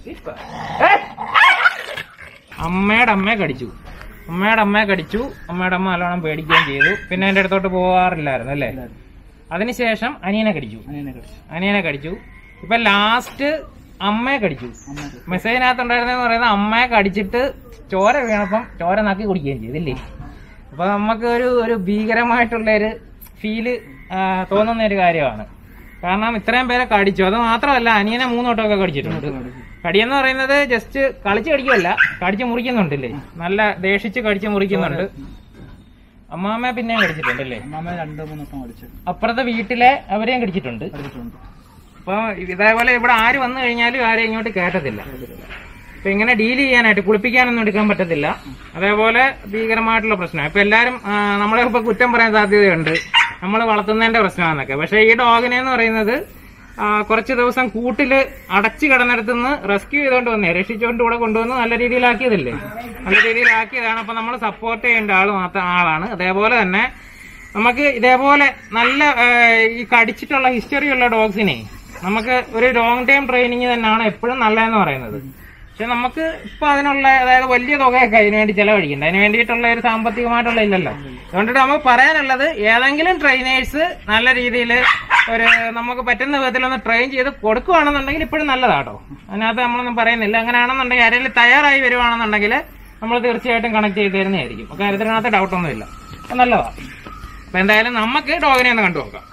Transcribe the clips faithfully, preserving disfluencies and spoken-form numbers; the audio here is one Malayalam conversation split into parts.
അമ്മയുടെ അമ്മയെ കടിച്ചു അമ്മയുടെ അമ്മയെ കടിച്ചു അമ്മയുടെ അമ്മ നല്ലോണം പേടിക്കുകയും ചെയ്തു. പിന്നെ എന്റെ അടുത്തോട്ട് പോവാറില്ലായിരുന്നു അല്ലേ. അതിനുശേഷം അനിയനെ കടിച്ചു അനിയനെ കടിച്ചു ഇപ്പൊ ലാസ്റ്റ് അമ്മയെ കടിച്ചു. മെസ്സേജിനകത്തുണ്ടായിരുന്നെന്ന് പറയുന്നത് അമ്മയെ കടിച്ചിട്ട് ചോര വീണപ്പം ചോര നക്കി കുടിക്കുകയും ചെയ്തില്ലേ. അപ്പൊ നമുക്ക് ഒരു ഒരു ഭീകരമായിട്ടുള്ള ഒരു ഫീല് തോന്നുന്ന ഒരു കാര്യമാണ്. കാരണം ഇത്രയും പേരെ കടിച്ചു. അത് മാത്രമല്ല അനിയനെ മൂന്നോട്ടമൊക്കെ കടിച്ചിട്ടുണ്ട്. കടിയെന്ന് പറയുന്നത് ജസ്റ്റ് കളിച്ച് കടിക്കുമല്ല, കടിച്ച് മുറിക്കുന്നുണ്ടല്ലേ, നല്ല ദേഷിച്ച് കടിച്ച് മുറിക്കുന്നുണ്ട്. അമ്മാമ്മയെ പിന്നെയും കടിച്ചിട്ടുണ്ടല്ലേ. രണ്ടോ മൂന്നോട്ടം കടിച്ചു. അപ്പുറത്തെ വീട്ടിലെ അവരെയും കടിച്ചിട്ടുണ്ട്. അപ്പൊ ഇതേപോലെ ഇവിടെ ആര് വന്നു കഴിഞ്ഞാലും ആരെയും ഇങ്ങോട്ട് കേട്ടത്തില്ല. അപ്പൊ ഇങ്ങനെ ഡീൽ ചെയ്യാനായിട്ട് കുളിപ്പിക്കാനൊന്നും എടുക്കാൻ പറ്റത്തില്ല. അതേപോലെ ഭീകരമായിട്ടുള്ള പ്രശ്നം. ഇപ്പൊ എല്ലാരും നമ്മളെ ഇപ്പൊ കുറ്റം പറയാൻ സാധ്യതയുണ്ട്, നമ്മൾ വളർത്തുന്നതിന്റെ പ്രശ്നമാണെന്നൊക്കെ. പക്ഷെ ഈ ഡോഗിനെന്ന് പറയുന്നത് കുറച്ച് ദിവസം കൂട്ടില് അടച്ചു കിടന്നിടത്തുനിന്ന് റെസ്ക്യൂ ചെയ്തോണ്ട് വന്നേ, രക്ഷിച്ചുകൊണ്ട് ഇവിടെ കൊണ്ടുവന്ന് നല്ല രീതിയിലാക്കിയതല്ലേ. നല്ല രീതിയിലാക്കിയതാണ്. അപ്പൊ നമ്മൾ സപ്പോർട്ട് ചെയ്യേണ്ട ആള് മാത്രം ആളാണ്. അതേപോലെ തന്നെ നമുക്ക് ഇതേപോലെ നല്ല ഈ കടിച്ചിട്ടുള്ള ഹിസ്റ്ററി ഉള്ള ഡോഗ്സിനെ നമുക്ക് ഒരു ലോങ് ടൈം ട്രെയിനിങ് തന്നെയാണ് എപ്പോഴും നല്ലതെന്ന് പറയുന്നത്. പക്ഷെ നമുക്ക് ഇപ്പൊ അതിനുള്ള അതായത് വലിയ തുകയൊക്കെ അതിന് വേണ്ടി ചെലവഴിക്കണ്ട. അതിന് വേണ്ടിയിട്ടുള്ള ഒരു സാമ്പത്തികമായിട്ടുള്ള ഇല്ലല്ലോ. അതുകൊണ്ടിട്ട് നമുക്ക് പറയാനുള്ളത് ഏതെങ്കിലും ട്രെയിനേഴ്സ് നല്ല രീതിയിൽ ഒരു നമുക്ക് പറ്റുന്ന വിധത്തിലൊന്ന് ട്രെയിൻ ചെയ്ത് കൊടുക്കുകയാണെന്നുണ്ടെങ്കിൽ ഇപ്പോഴും നല്ലതാട്ടോ. അതിനകത്ത് നമ്മളൊന്നും പറയുന്നില്ല. അങ്ങനെയാണെന്നുണ്ടെങ്കിൽ ആരെങ്കിലും തയ്യാറായി വരുവാണെന്നുണ്ടെങ്കിൽ നമ്മൾ തീർച്ചയായിട്ടും കണക്ട് ചെയ്ത് തരുന്നതായിരിക്കും. കാര്യത്തിനകത്ത് ഡൗട്ടൊന്നുമില്ല. അപ്പൊ നല്ലതാണ്. അപ്പൊ എന്തായാലും നമുക്ക് ഡോഗിനെ ഒന്ന് കണ്ടു നോക്കാം.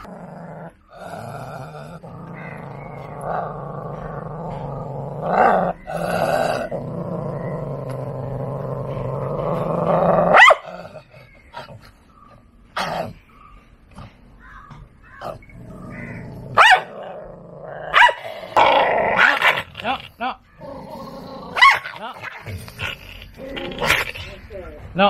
No.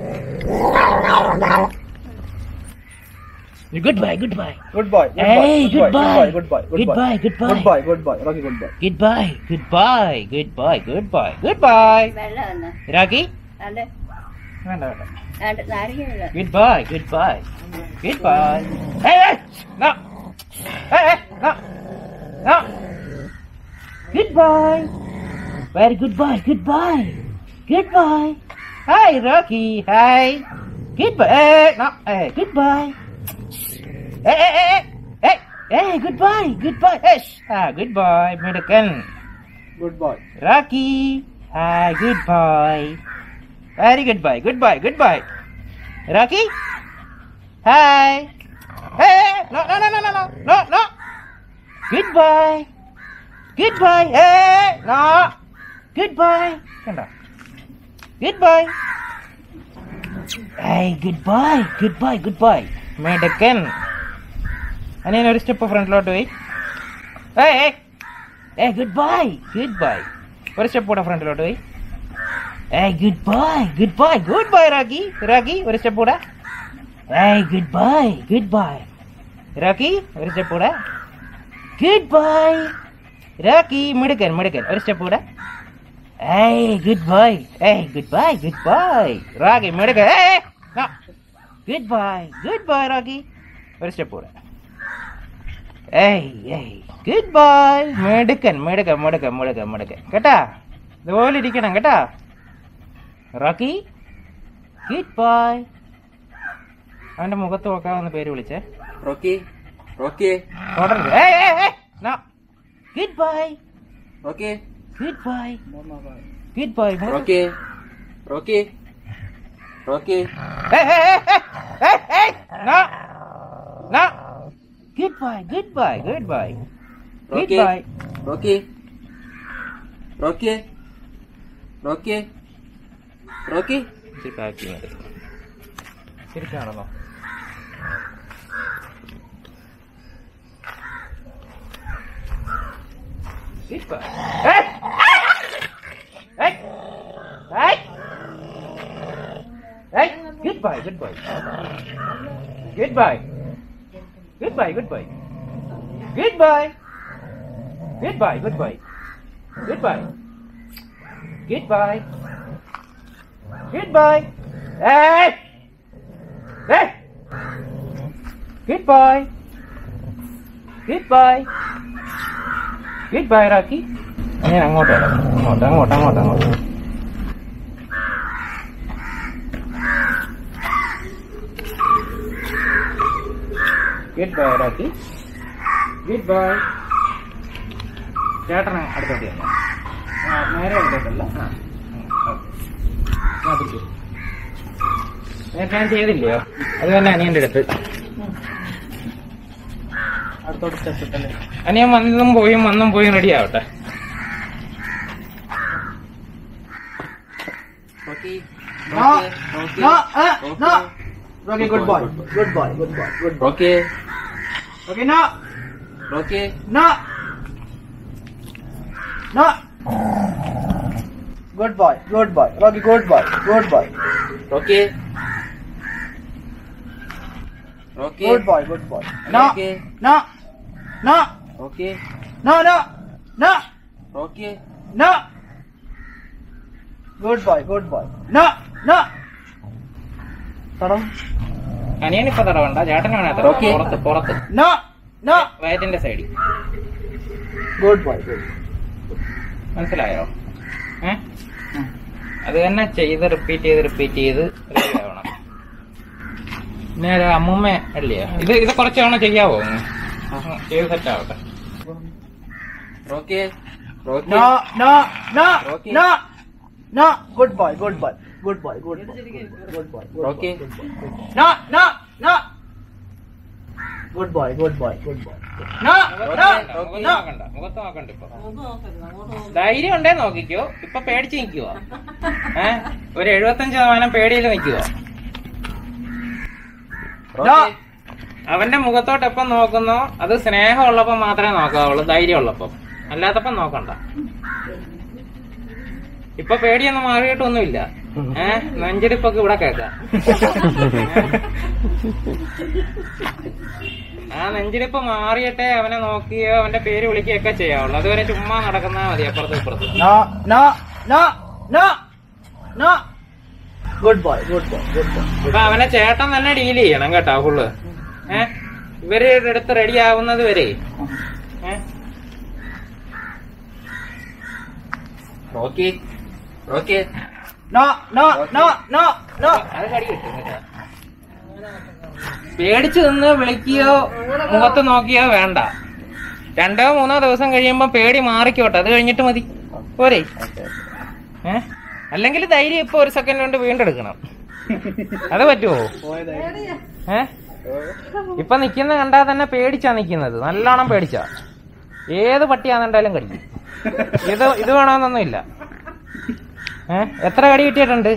Goodbye, goodbye. Goodbye. Hey, goodbye. Goodbye. Goodbye, goodbye. Goodbye, goodbye. Rocky, goodbye. Goodbye, goodbye, goodbye, goodbye, goodbye. Rocky? വേണ്ട വേണ്ട. Goodbye, goodbye, goodbye. Hey, hey, no. Hey, hey, no, no. Goodbye. Very goodbye, goodbye, goodbye. Hi, Rocky. Hi. Goodbye. Hey, no. Hey, goodbye. Hey, hey, hey, hey, hey, goodbye, goodbye. Hey, ah, goodbye, American. Goodbye. Rocky. Hi, goodbye. Very goodbye, goodbye, goodbye. Rocky. Hi. Hey, hey, no, no, no, no, no, no, no. Goodbye. Goodbye. Hey, no. Goodbye. Kanda. Goodbye. Hey, goodbye, goodbye, goodbye. American. അനിയൻ ഒരു സ്റ്റെപ്പ് ഫ്രണ്ടിലോട്ട് പോയി. ഏ ഏ ഗുഡ് ബൈ ഗുഡ് ബൈ. ഒരു സ്റ്റെപ്പ് കൂടെ ഫ്രണ്ടിലോട്ട് പോയി. ഏ goodbye goodbye goodbye. Rocky Rocky ഒരു സ്റ്റെപ്പ് കൂടെ. ഏ goodbye goodbye. Rocky ഒരു സ്റ്റെപ്പ് കൂടെ. Good bye. റാക്കി മിടുക്കൻ മിടുക്കൻ ഒരു സ്റ്റെപ്പ് കൂടെ. ഏ ഗുഡ് ബൈ. ഏ goodbye goodbye. Rocky മിടുക്കൻ. ഏ goodbye goodbye. Rocky ഒരു സ്റ്റെപ്പ് കൂടെ. ഏയ് ഏയ് ഗുഡ് ബൈ. മെടുക്കൻ മെടുക്കൻ മെടുക്കൻ മെടുക്കൻ മെടുക്കൻ കേട്ടാ. ഇതുപോലെ ഇരിക്കണം കേട്ടാ. Rocky goodbye. അവന്റെ മുഖത്ത് നോക്കാവുന്ന പേര് വിളിച്ചേ. റോക്കി റോക്കി തുടർന്ന്. Hey hey hey no. Goodbye. Rocky goodbye. Goodbye. Rocky Rocky Rocky. Hey hey hey hey no no. Goodbye, goodbye, goodbye. Rocky, goodbye. Rocky, Rocky, Rocky, Rocky. ശരിക്കാണല്ലോ. Goodbye. Hey! Hey! Hey! Hey! Goodbye, goodbye. Goodbye. Goodbye, goodbye. Goodbye. Goodbye, goodbye. Goodbye. Goodbye. Goodbye. Hey! Hey! Goodbye. Goodbye. Goodbye, Rocky. ഞാൻ അങ്ങോട്ട് വരാം. അങ്ങോട്ട് അങ്ങോട്ട് അങ്ങോട്ട് അങ്ങോട്ട് good boy Rocky, good boy. ചേട്ടന് അടുത്തോട്ട് ചെയ്യാം. നേരെ അടുത്തോട്ടല്ല. നേരത്തെ ഞാൻ ചെയ്തില്ലയോ? അത് തന്നെ അനിയന്റെ അടുത്ത്. അനിയൻ വന്നതും പോയും വന്നും പോയും റെഡി ആവട്ടെ. Rocky. No, Rocky. no, uh, Rocky. no. Rocky, good boy, good boy, good boy, good boy. Rocky. Rocky, no, Rocky. no, no. Good boy, good boy, Rocky, good boy, good boy, Rocky. Rocky. good boy, good boy. No, Rocky. no, no, Rocky. no, no, no, Rocky. no. Good boy, good boy. No, no. തടം. അനിയൻ ഇപ്പൊ തടവണ്ട, ചേട്ടനാണ് തടവ്. ഓക്കേ. പുറത്ത് പുറത്ത് No, no. വയറ്റിന്റെ സൈഡിൽ. Good boy, good. മനസ്സിലായോ? ഏ അത് തന്നെ ചെയ്ത് റിപ്പീറ്റ് ചെയ്ത് റിപ്പീറ്റ് ചെയ്ത് ready ആവണം. പിന്നെ ഒരു അമ്മൂമ്മ അല്ലേ ഇത് ഇത് കുറച്ച് തവണ ചെയ്യാവോ? ചെയ്ത് സെറ്റ് ആവട്ടെ. Rocky. Rocky. No, no, no, Rocky. no, no. Good boy, good boy, good boy, good boy, good boy, good Rocky. boy, good boy. No, no, no. Good boy, good boy, good boy. No, no, മുഖത്ത് no. നോക്കണ്ട, മുഖത്ത് നോക്കണ്ട. ഇപ്പൊ ധൈര്യം ഉണ്ടേ നോക്കിക്കോ. ഇപ്പൊ പേടിച്ച് നിൽക്കുവോ? ഏഹ് ഒരു എഴുപത്തഞ്ച് ശതമാനം പേടിയിൽ നിൽക്കുവോ? No. അവന്റെ മുഖത്തോട്ട് എപ്പം നോക്കുന്നോ അത് സ്നേഹമുള്ളപ്പം മാത്രമേ നോക്കാവുള്ളൂ, ധൈര്യം ഉള്ളപ്പം. അല്ലാത്തപ്പം നോക്കണ്ട. ഇപ്പൊ പേടിയൊന്നും മാറിയിട്ടൊന്നുമില്ല. ഏഹ് നെഞ്ചിടിപ്പൊക്കെ ഇവിടെ കേൾക്കാം. ആ നെഞ്ചിടിപ്പ് മാറിയിട്ടേ അവനെ നോക്കിയോ അവന്റെ പേര് വിളിക്കുകയൊക്കെ ചെയ്യാവുള്ളൂ. അതുവരെ ചുമ്മാ നടക്കുന്ന മതി അപ്പുറത്തും ഇപ്പുറത്തും. No, no, no, no, no. Good boy, good boy, good boy. അപ്പൊ അവനെ ചേട്ടൻ തന്നെ ഡീൽ ചെയ്യണം കേട്ടോ ഫുള്ള്. ഏഹ് ഇവരുടെ അടുത്ത് റെഡി ആവുന്നത് വരെ. ഏഹ് Rocky. Rocky. No, no, no, no, no. അത് കടി കിട്ടും കേട്ടോ. പേടിച്ചു നിന്ന് വിളിക്കുകയോ മുഖത്ത് നോക്കിയോ വേണ്ട. രണ്ടോ മൂന്നോ ദിവസം കഴിയുമ്പോ പേടി മാറിക്കോട്ടെ, അത് കഴിഞ്ഞിട്ട് മതി പോരെ. ഏഹ് അല്ലെങ്കിൽ ധൈര്യം ഇപ്പൊ ഒരു സെക്കൻഡ് കൊണ്ട് വീണ്ടെടുക്കണം. അത് പറ്റുമോ? ഏഹ് ഇപ്പൊ നിക്കുന്ന കണ്ടാ തന്നെ പേടിച്ചാ നിക്കുന്നത്, നല്ലോണം പേടിച്ചാ. ഏത് പട്ടിയാണെന്നുണ്ടായാലും കടിക്കും. ഇത് ഇത് വേണമെന്നൊന്നും ഇല്ല. ഏഹ് എത്ര കടി കിട്ടിയിട്ടുണ്ട്?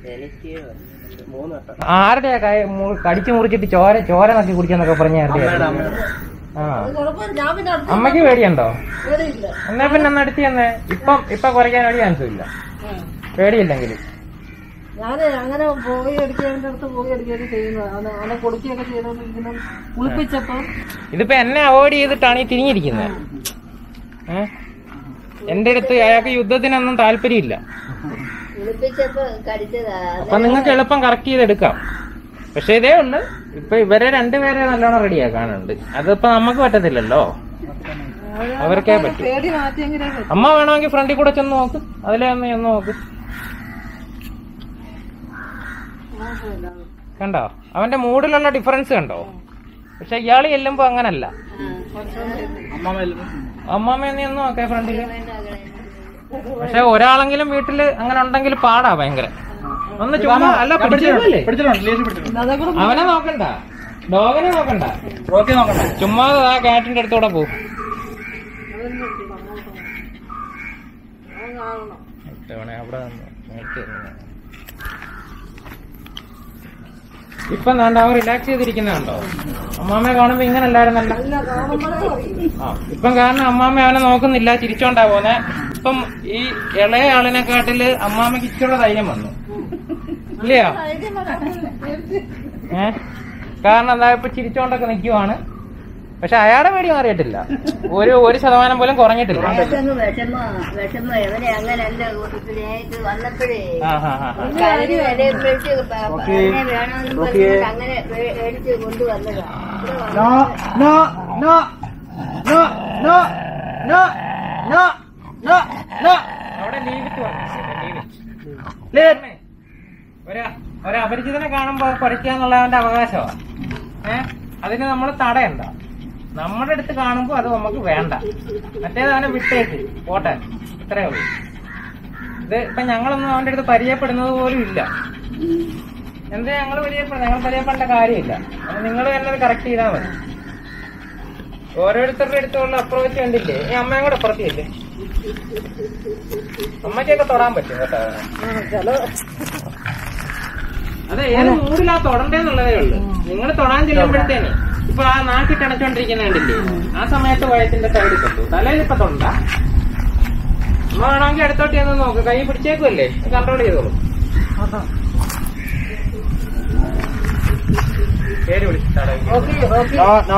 ആരുടെയാ കടിച്ചു മുറിച്ചിട്ട് ചോര ചോര നക്കി കുടിച്ചെന്നൊക്കെ പറഞ്ഞ ആ അമ്മയ്ക്ക് പേടിയുണ്ടോ? എന്നാ പിന്നെ ഒന്ന് അടുത്ത് തന്നെ. ഇപ്പം ഇപ്പൊ കുറയ്ക്കാൻ ഒരു ചാൻസും ഇല്ല പേടിയില്ലെങ്കിൽ. ഞാൻ അങ്ങനെ പോയി അടിക്കേണ്ട അടുത്ത് പോയി അടിക്കുകയൊക്കെ ചെയ്യുന്നത് അങ്ങനെ കൊടുക്കുകയൊക്കെ ചെയ്തോണ്ടിരിക്കുന്ന കുളിപ്പിച്ചപ്പോ ഇതിപ്പോ എന്നെ അവോയ്ഡ് ചെയ്തിട്ടാണ് ഈ തിരിഞ്ഞിരിക്കുന്നത്. ഏഹ് എന്റെ അടുത്ത് അയാൾക്ക് യുദ്ധത്തിനൊന്നും താല്പര്യമില്ല. അപ്പൊ നിങ്ങൾക്ക് എളുപ്പം കറക്റ്റ് ചെയ്തെടുക്കാം. പക്ഷെ ഇതേ ഉള്ളു, ഇപ്പൊ ഇവരെ രണ്ടുപേരെ നല്ലോണം റെഡിയാക്കാനുണ്ട്. അതിപ്പോ നമുക്ക് പറ്റത്തില്ലല്ലോ, അവർക്കേ പറ്റും. പേടി മാറ്റിയെങ്കിലേ അമ്മ വേണമെങ്കിൽ ഫ്രണ്ടിൽ കൂടെ ചെന്ന് നോക്ക്, അതിലെ ഒന്ന് ചെന്ന് നോക്ക്. കണ്ടോ അവന്റെ മൂഡിലുള്ള ഡിഫറൻസ് കണ്ടോ? പക്ഷെ ഇയാള് ചെല്ലുമ്പോ അങ്ങനല്ല. അമ്മാമ്മ ഒന്ന് നോക്കേ ഫ്രണ്ടില്. പക്ഷെ ഒരാളെങ്കിലും വീട്ടില് അങ്ങനെ ഉണ്ടെങ്കിൽ പാടാ ഭയങ്കര. ഒന്ന് ചുമ്മാ അല്ല പിടിച്ചില്ലേ അവനെ നോക്കണ്ട, ഡോഗനെ നോക്കണ്ട, ചുമ്മാ ആ കാറ്റിന്റെ അടുത്തൂടെ പോകും. അവിടെ ഇപ്പൊ വേണ്ട അവൻ റിലാക്സ് ചെയ്തിരിക്കുന്നുണ്ടോ? അമ്മാമ്മയെ കാണുമ്പോ ഇങ്ങനെ അല്ലായിരുന്നല്ലോ. ആ ഇപ്പം കാരണം അമ്മാമ്മ അവനെ നോക്കുന്നില്ല, ചിരിച്ചോണ്ടാ പോന്നെ. ഇപ്പം ഈ ഇളയ ആളിനെക്കാട്ടില് അമ്മാമ്മക്ക് ഇച്ചിരി ധൈര്യം വന്നു ഇല്ലയോ? ഏ കാരണം എന്താ ഇപ്പൊ ചിരിച്ചോണ്ടൊക്കെ നിക്കുവാണ്. പക്ഷെ അയാളുടെ പേടി മാറിയിട്ടില്ല, ഒരു ഒരു ശതമാനം പോലും കുറഞ്ഞിട്ടില്ല. No, no, no, no, no, no, no. No, no. അവിടെ ലീവ് ഇട്ട് ലീവ് ഒരു ഒരു അപരിചിതനെ കാണുമ്പോ കുറയ്ക്കാന്നുള്ള അവന്റെ അവകാശമാണ്. ഏഹ് അതിന് നമ്മൾ തടയണ്ട. നമ്മുടെ അടുത്ത് കാണുമ്പോ അത് നമുക്ക് വേണ്ട. മറ്റേത് അവനെ വിട്ടേക്ക് പോട്ടെ, ഇത്രേ ഉള്ളൂ. ഇത് ഇപ്പൊ ഞങ്ങളൊന്നും അവന്റെ അടുത്ത് പരിചയപ്പെടുന്നത് പോലും ഇല്ല. എന്താ ഞങ്ങൾ പരിചയപ്പെടുന്നത്? ഞങ്ങൾ പരിചയപ്പെടേണ്ട കാര്യമില്ല. നിങ്ങൾ തന്നെ അത് കറക്റ്റ് ചെയ്താൽ മതി. ഓരോരുത്തരുടെ അടുത്തുള്ള അപ്രോച്ച് കണ്ടില്ലേ? ഈ അമ്മയും കൂടെ അപ്പുറത്തില്ലേ? അമ്മയ്ക്കൊക്കെ തൊടാൻ പറ്റും കേട്ടോ. അത് ഏത് മൂടിലാ തൊടണ്ടേന്നുള്ളതേ ഉള്ളൂ. നിങ്ങൾ തൊടാൻ ചെല്ലുമ്പോഴത്തേനെ ഇപ്പൊ ആ നാക്കിട്ട് അടച്ചോണ്ടിരിക്കുന്ന കണ്ടില്ലേ? ആ സമയത്ത് വയറ്റിന്റെ സൈഡിൽ തൊട്ടു. തലയിൽ ഇപ്പൊ തൊണ്ട. അമ്മ വേണമെങ്കിൽ അടുത്തോട്ട് ചെന്ന് നോക്ക്. കൈ പിടിച്ചേക്കുമല്ലേ, കൺട്രോൾ ചെയ്തോളൂ. പേര് വിളിച്ചിട്ടാണ് No, no.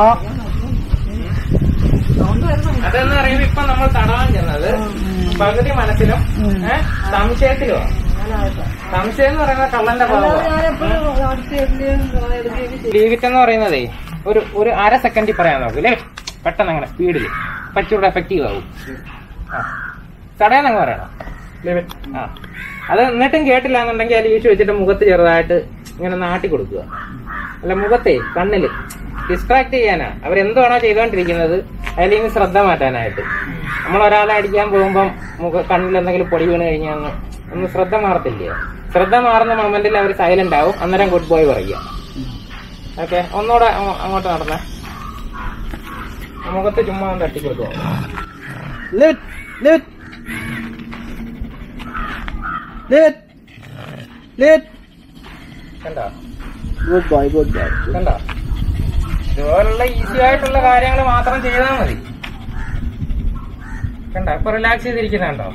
അതെന്ന് പറയുമ്പോ ഇപ്പൊ നമ്മൾ തടവാൻ ചെന്നത് പകുതി മനസ്സിലും ഏഹ് സംശയത്തിലുമാണ്. സംശയം എന്ന് പറയുന്നത് കള്ളന്റെ ലീവിറ്റ് എന്ന് പറയുന്നതേ ഒരു ഒരു അര സെക്കൻഡിൽ പറയാൻ നോക്കും അല്ലേ? പെട്ടെന്ന് അങ്ങനെ സ്പീഡില് കുറച്ചുകൂടെ എഫക്റ്റീവ് ആവും. ആ തടയാന്നങ്ങ് പറയണം ലിമിറ്റ്. ആ അത് എന്നിട്ടും കേട്ടില്ല എന്നുണ്ടെങ്കിൽ ആ ലീവിറ്റ് വെച്ചിട്ട് മുഖത്ത് ചെറുതായിട്ട് ഇങ്ങനെ നാട്ടി കൊടുക്കുക. അല്ല മുഖത്തെ കണ്ണില് ഡിസ്ട്രാക്ട് ചെയ്യാനാ അവരെന്താണോ ചെയ്തോണ്ടിരിക്കുന്നത് അതിൽ നിന്ന് ശ്രദ്ധ മാറ്റാനായിട്ട്. നമ്മൾ ഒരാളെ അടിക്കാൻ പോകുമ്പം മുഖ കണ്ണിൽ എന്തെങ്കിലും പൊടി വീണ് കഴിഞ്ഞാൽ ഒന്ന് ശ്രദ്ധ മാറത്തില്ലയോ? ശ്രദ്ധ മാറുന്ന മൊമെന്റിൽ അവർ സൈലന്റ് ആവും. അന്നേരം ഗുഡ് ബോയ് പറയുക. ഓക്കെ, ഒന്നുകൂടെ അങ്ങോട്ട് നടന്നേ. മുഖത്ത് ചുമ്മാ ഒന്ന് തട്ടിക്കൊടുക്കുക. Lift, lift. Lift. Lift. കണ്ടോ? Good boy, good boy. കണ്ടോ? ഇതുപോലുള്ള ഈസി ആയിട്ടുള്ള കാര്യങ്ങൾ മാത്രം ചെയ്താൽ മതി. കണ്ടോ? ഇപ്പൊ റിലാക്സ് ചെയ്തിരിക്കുന്നുണ്ടോ?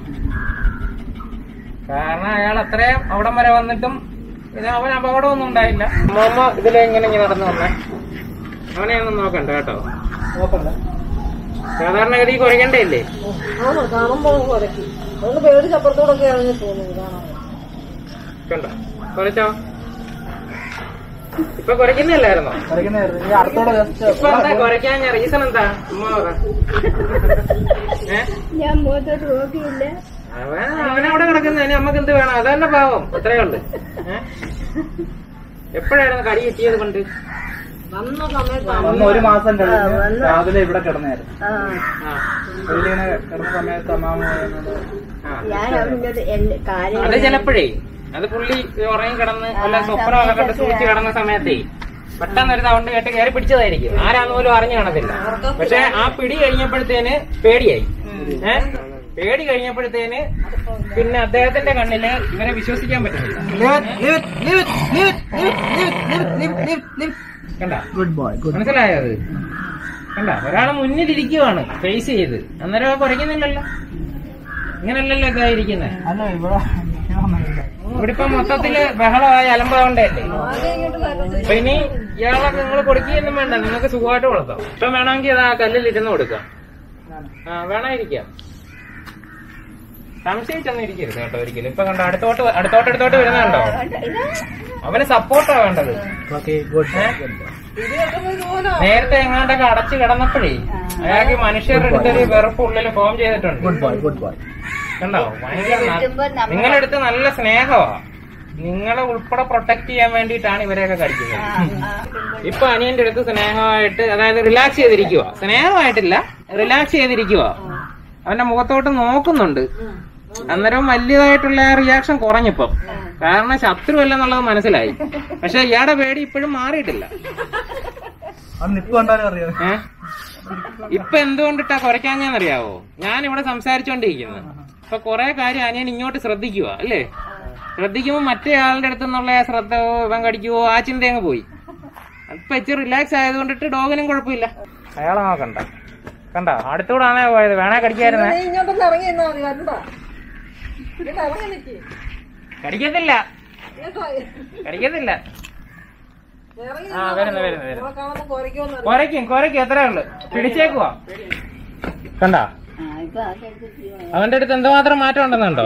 കാരണം അയാൾ അത്രയും അവിടം വരെ വന്നിട്ടും ഇത് അവൻ അപകടമൊന്നും ഉണ്ടായില്ല. അമ്മ ഇതിലെങ്ങനെ ഇങ്ങനെ നടന്നു വന്നേ? അവനെ ഒന്നും നോക്കണ്ട കേട്ടോ. നോക്കണ്ട. സാധാരണഗതി കുറയ്ക്കണ്ടേ ഇല്ലേ? ആണോ? കാണുമ്പോ കുറയ്ക്കും. അതുകൊണ്ട് പേടിച്ച് അപ്പുറത്തോടൊക്കെ ഇറങ്ങി പോകുന്നത് കാണാൻ. കണ്ടോ? കുറച്ചോ? ഇപ്പൊ കുറയ്ക്കുന്നില്ലായിരുന്നോ? കളിക്കുന്നതായിരുന്നു. ഇനി അടുത്തോടെ just ഇപ്പൊ എന്താ കുറയ്ക്കാൻ ഞാൻ റീസൺ എന്താ? ഉമ്മ ഏഹ് ഞാൻ മുഖത്തോട്ട് നോക്കിയില്ല. അവൻ അവനവിടെ കിടക്കുന്നതിന് നമ്മക്ക് എന്ത് വേണം? അതന്നെ പാവം. അത്രേ ഉള്ളു. ഏഹ് എപ്പോഴായിരുന്നു കടി കിട്ടിയത് കൊണ്ട്? വന്ന സമയത്ത് വന്ന് ഒരു മാസം കഴിഞ്ഞ് രാവിലെ ഇവിടെ കിടന്നായിരുന്നു. ആ ആ വെളിയിലിങ്ങനെ കിടന്ന സമയത്ത് അമ്മാമ പറയുന്നത് ആ. ഞാൻ അവൻ്റെ എന്റെ കാര്യം അത് ചിലപ്പോഴേ അത് പുള്ളി ഉറങ്ങി കിടന്ന് വല്ല സ്വപ്നമൊക്കെ കണ്ട് സൂചിച്ച് കിടന്ന സമയത്തേ പെട്ടെന്ന് ഒരു സൗണ്ട് കേട്ട് കയറി പിടിച്ചതായിരിക്കും. ആരാന്ന് പോലും അറിഞ്ഞു കാണത്തില്ല. പക്ഷെ ആ പിടി കഴിഞ്ഞപ്പോഴത്തേന് പേടിയായി. ഏഹ് പേടി കഴിഞ്ഞപ്പോഴത്തേന് പിന്നെ അദ്ദേഹത്തിന്റെ കണ്ണില് ഇവരെ വിശ്വസിക്കാൻ പറ്റുന്നില്ല. Lift, lift, lift, lift, lift, lift, lift, lift, lift. കണ്ട? Good boy, good boy. മനസ്സിലായോ? അത് കണ്ട? ഒരാള് മുന്നിലിരിക്കുവാണ് ഫേസ് ചെയ്ത്. അന്നേരം കുറയ്ക്കുന്നില്ലല്ലോ. ഇങ്ങനല്ലല്ലോ ഇതായിരിക്കുന്നത്. അല്ല ഇവിടെ ഇവിടെ ഇപ്പൊ മൊത്തത്തില് ബഹളമായി അലമ്പാവണ്ടല്ലേ? അപ്പൊ ഇനി ഇയാളൊക്കെ നിങ്ങൾ കൊടുക്കുകയൊന്നും വേണ്ട. നിങ്ങൾക്ക് സുഖമായിട്ട് വളർത്താം. ഇപ്പൊ വേണമെങ്കിൽ അത് ആ കല്ലിൽ ഇരുന്ന് കൊടുക്കാം. ആ വേണമായിരിക്കാം. സംശയിച്ചൊന്നും ഇരിക്കരുത് കേട്ടോ ഒരിക്കലും. ഇപ്പൊ കണ്ടോ അടുത്തോട്ട് അടുത്തോട്ട് അടുത്തോട്ട് വരുന്നുണ്ടോ? അവന് സപ്പോർട്ടാ വേണ്ടത്. Okay, good boy, ഏഹ് good boy. നേരത്തെ എങ്ങാണ്ടൊക്കെ അടച്ചു കിടന്നപ്പോഴേ അയാൾക്ക് മനുഷ്യരുടെ അടുത്തൊരു വെറുപ്പ് ഉള്ളിൽ ഫോം ചെയ്തിട്ടുണ്ട്. Good boy, good boy. കണ്ടോ? ഭയങ്കര ന- നിങ്ങളുടെ അടുത്ത് നല്ല സ്നേഹമാ. നിങ്ങളെ ഉൾപ്പെടെ പ്രൊട്ടക്ട് ചെയ്യാൻ വേണ്ടിയിട്ടാണ് ഇവരെയൊക്കെ കടിക്കുന്നത്. ഇപ്പൊ അനിയന്റെ അടുത്ത് സ്നേഹമായിട്ട്, അതായത് റിലാക്സ് ചെയ്തിരിക്കുക. സ്നേഹമായിട്ടില്ല, റിലാക്സ് ചെയ്തിരിക്കുക. അവന്റെ മുഖത്തോട്ട് നോക്കുന്നുണ്ട്. അന്നേരം വലിയതായിട്ടുള്ള റിയാക്ഷൻ കുറഞ്ഞിപ്പം. കാരണം ശത്രു അല്ലെന്നുള്ളത് മനസ്സിലായി. പക്ഷെ ഇയാളുടെ പേടി ഇപ്പോഴും മാറിയിട്ടില്ല. അത് നിപ്പ് കണ്ടാലും അറിയാം. ഏഹ് ഇപ്പൊ എന്തുകൊണ്ടിട്ടാ കുറയ്ക്കാഞ്ഞറിയാവോ? ഞാൻ ഇവിടെ സംസാരിച്ചോണ്ടിരിക്കുന്നത്. ഇപ്പൊ കൊറേ കാര്യം അനിയൻ ഇങ്ങോട്ട് ശ്രദ്ധിക്കുക അല്ലേ? ശ്രദ്ധിക്കുമ്പോ മറ്റേ ആളുടെ അടുത്ത് നിന്നുള്ള ശ്രദ്ധ ഇവൻ കടിക്കുവോ ആ ചിന്ത അങ്ങ് പോയി. ഇപ്പൊ ഇച്ചിരി റിലാക്സ് ആയതുകൊണ്ടിട്ട് ഡോഗിനും കുഴപ്പമില്ല. അയാളെ നോക്കണ്ട. കണ്ട? അടുത്തൂടാണേ പോയത്. വേണേ കടിക്കായിരുന്നേ. ഇങ്ങോട്ടൊന്ന് ഇറങ്ങി നിന്നാ മതി. കണ്ടാ? ഇങ്ങോട്ട് ഇറങ്ങി നിൽക്കി. കടിക്കത്തില്ല, കേട്ടോ? കടിക്കത്തില്ല. ഇറങ്ങി ആ വരുന്നു വരുന്നു വരുന്നു. നമ്മളെ കാണുമ്പോ കുറയ്ക്കുമെന്ന് അറിയാം. കുറയ്ക്കും കുറയ്ക്കും എത്രേ ഉള്ളു. പിടിച്ചേക്കുവാ. കണ്ട? അവന്റെ അടുത്ത് എന്തുമാത്രം മാറ്റം ഉണ്ടെന്നുണ്ടോ?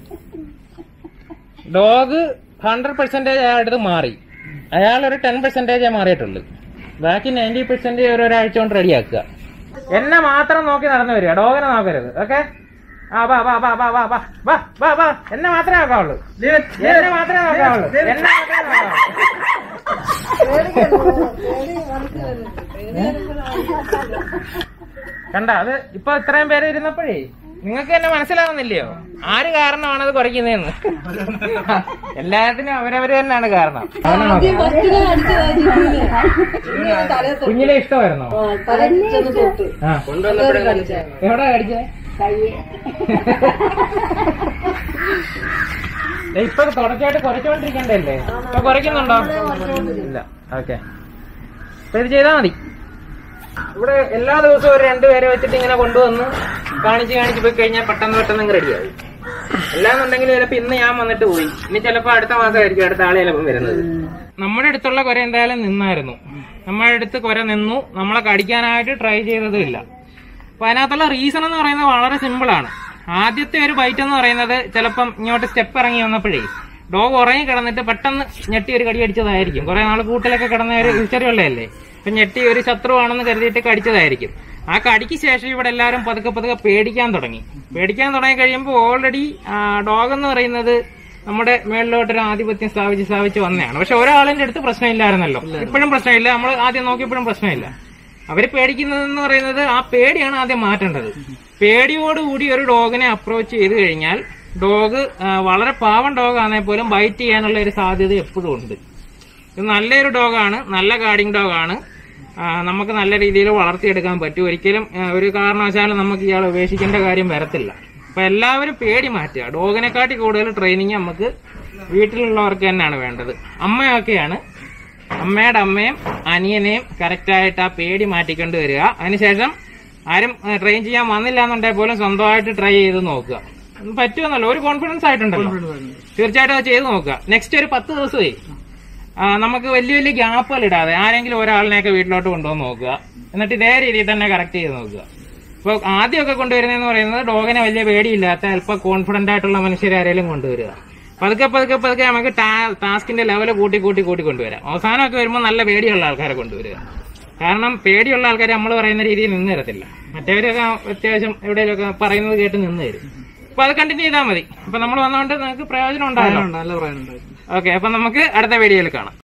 ഡോഗ് ഹൺഡ്രഡ് പെർസെന്റേജ് അയാളുടെ അടുത്ത് മാറി. അയാൾ ഒരു ടെൻ പെർസെന്റേജേ മാറിയിട്ടുള്ളൂ. ബാക്കി നയൻറ്റി പെർസെന്റേജ് ഒരാഴ്ച കൊണ്ട് റെഡിയാക്കുക. എന്നെ മാത്രം നോക്കി നടന്നു വരിക, ഡോഗിനെ നോക്കരുത്. ഓക്കെ? ആ വാ വാ വാ വാ വാ വാ വാ വാ വാ എന്നെ മാത്രമേ നോക്കാവുള്ളൂ. എന്നെ മാത്രമേ നോക്കാവുള്ളൂ. എന്നെ മാത്രമേ നോക്കാവുള്ളൂ. കണ്ട അത് ഇപ്പൊ ഇത്രയും പേര് ഇരുന്നപ്പോഴേ നിങ്ങൾക്ക് തന്നെ മനസ്സിലാവുന്നില്ലയോ ആര് കാരണമാണത് കുറയ്ക്കുന്നതെന്ന്? എല്ലാത്തിനും അവരവര് തന്നെയാണ് കാരണം. കുഞ്ഞിലെ ഇഷ്ടമായിരുന്നോ? ആ എവിടാ കടിച്ചേ? ഇപ്പൊ തുടർച്ചയായിട്ട് കുറച്ചോണ്ടിരിക്കണ്ടല്ലേ? ഇപ്പൊ കുറയ്ക്കുന്നുണ്ടോ? ഇല്ല. ഓക്കെ, അപ്പൊ ഇത് ചെയ്താൽ മതി. ഇവിടെ എല്ലാ ദിവസവും ഒരു രണ്ടുപേരെ വെച്ചിട്ട് ഇങ്ങനെ കൊണ്ടുവന്ന് കാണിച്ച് കാണിച്ച് പോയി കഴിഞ്ഞാൽ പെട്ടെന്ന് പെട്ടെന്ന് അങ്ങ് റെഡിയാവും. എല്ലാന്നുണ്ടെങ്കിൽ ചിലപ്പോ ഇന്ന് ഞാൻ വന്നിട്ട് പോയി, ഇനി ചിലപ്പോ അടുത്ത മാസമായിരിക്കും അടുത്ത ആളെ ചിലപ്പം വരുന്നത്. നമ്മുടെ അടുത്തുള്ള കുര എന്തായാലും നിന്നായിരുന്നു. നമ്മുടെ അടുത്ത് കുര നിന്നു, നമ്മളെ കടിക്കാനായിട്ട് ട്രൈ ചെയ്തതും ഇല്ല. അപ്പൊ അതിനകത്തുള്ള റീസൺ എന്ന് പറയുന്നത് വളരെ സിമ്പിളാണ്. ആദ്യത്തെ ഒരു ബൈറ്റ് എന്ന് പറയുന്നത് ചിലപ്പം ഇങ്ങോട്ട് സ്റ്റെപ്പ് ഇറങ്ങി വന്നപ്പോഴേ ഡോഗ് ഉറങ്ങി കിടന്നിട്ട് പെട്ടെന്ന് ഞെട്ടി ഒരു കടി അടിച്ചതായിരിക്കും. കുറെ നാൾ കൂട്ടിലൊക്കെ കിടന്ന ഒരു തിരിച്ചറിവുള്ളതല്ലേ. അപ്പൊ ഞെട്ടി ഒരു ശത്രുവാണെന്ന് കരുതിയിട്ട് കടിച്ചതായിരിക്കും. ആ കടിക്ക് ശേഷം ഇവിടെ എല്ലാവരും പതുക്കെ പതുക്കെ പേടിക്കാൻ തുടങ്ങി. പേടിക്കാൻ തുടങ്ങി കഴിയുമ്പോൾ ഓൾറെഡി ഡോഗ് എന്ന് പറയുന്നത് നമ്മുടെ മേളിലോട്ടൊരു ആധിപത്യം സ്ഥാപിച്ച് സ്ഥാപിച്ച് വന്നതാണ്. പക്ഷെ ഒരാളിന്റെ അടുത്ത് പ്രശ്നമില്ലായിരുന്നല്ലോ. ഇപ്പോഴും പ്രശ്നമില്ല. നമ്മൾ ആദ്യം നോക്കിയപ്പോഴും പ്രശ്നമില്ല. അവര് പേടിക്കുന്നതെന്ന് പറയുന്നത് ആ പേടിയാണ് ആദ്യം മാറ്റേണ്ടത്. പേടിയോടുകൂടി ഒരു ഡോഗിനെ അപ്രോച്ച് ചെയ്ത് കഴിഞ്ഞാൽ ഡോഗ് വളരെ പാവം ഡോഗാണെങ്കിൽ പോലും ബൈറ്റ് ചെയ്യാനുള്ള ഒരു സാധ്യത എപ്പോഴും ഉണ്ട്. ഇത് നല്ലൊരു ഡോഗാണ്, നല്ല ഗാർഡിങ് ഡോഗാണ്. നമുക്ക് നല്ല രീതിയിൽ വളർത്തിയെടുക്കാൻ പറ്റും. ഒരിക്കലും ഒരു കാരണവശാലും നമുക്ക് ഇയാളെ ഉപേക്ഷിക്കേണ്ട കാര്യം വരത്തില്ല. അപ്പൊ എല്ലാവരും പേടി മാറ്റുക. ഡോഗിനെക്കാട്ടി കൂടുതൽ ട്രെയിനിങ് നമുക്ക് വീട്ടിലുള്ളവർക്ക് തന്നെയാണ് വേണ്ടത്. അമ്മയൊക്കെയാണ്, അമ്മയുടെ അമ്മയും അനിയനെയും കറക്റ്റായിട്ട് ആ പേടി മാറ്റിക്കൊണ്ട് വരിക. അതിനുശേഷം ആരും ട്രെയിൻ ചെയ്യാൻ വന്നില്ല എന്നുണ്ടെങ്കിൽ പോലും സ്വന്തമായിട്ട് ട്രൈ ചെയ്ത് നോക്കുക. പറ്റുമെന്നല്ലോ, ഒരു കോൺഫിഡൻസ് ആയിട്ടുണ്ടല്ലോ, തീർച്ചയായിട്ടും അത് ചെയ്ത് നോക്കുക. നെക്സ്റ്റ് ഒരു പത്ത് ദിവസമേ നമുക്ക് വലിയ വലിയ ഗ്യാപ്പുകൾ ഇടാതെ ആരെങ്കിലും ഒരാളിനെയൊക്കെ വീട്ടിലോട്ട് കൊണ്ടുവന്ന് നോക്കുക. എന്നിട്ട് ഇതേ രീതിയിൽ തന്നെ കറക്റ്റ് ചെയ്ത് നോക്കുക. ഇപ്പൊ ആദ്യമൊക്കെ കൊണ്ടുവരുന്നതെന്ന് പറയുന്നത് ഡോഗിനെ വലിയ പേടിയില്ലാത്ത അല്പം കോൺഫിഡന്റ് ആയിട്ടുള്ള മനുഷ്യരാരെങ്കിലും കൊണ്ടുവരിക. പതുക്കെ പതുക്കെ പതുക്കെ നമുക്ക് ടാസ്കിന്റെ ലെവല് കൂട്ടി കൂട്ടി കൂട്ടി കൊണ്ടുവരാം. അവസാനമൊക്കെ വരുമ്പോൾ നല്ല പേടിയുള്ള ആൾക്കാരെ കൊണ്ടുവരിക. കാരണം പേടിയുള്ള ആൾക്കാർ നമ്മൾ പറയുന്ന രീതിയിൽ നിന്ന് തരത്തില്ല. മറ്റവരൊക്കെ അത്യാവശ്യം എവിടെയൊക്കെ പറയുന്നത് കേട്ട് നിന്ന് തരും. അപ്പൊ അത് കണ്ടിന്യൂ ചെയ്താൽ മതി. അപ്പൊ നമ്മൾ വന്നുകൊണ്ട് നിങ്ങൾക്ക് പ്രയോജനം ഉണ്ടാകും. ഓക്കെ, അപ്പൊ നമുക്ക് അടുത്ത വീഡിയോയിൽ കാണാം.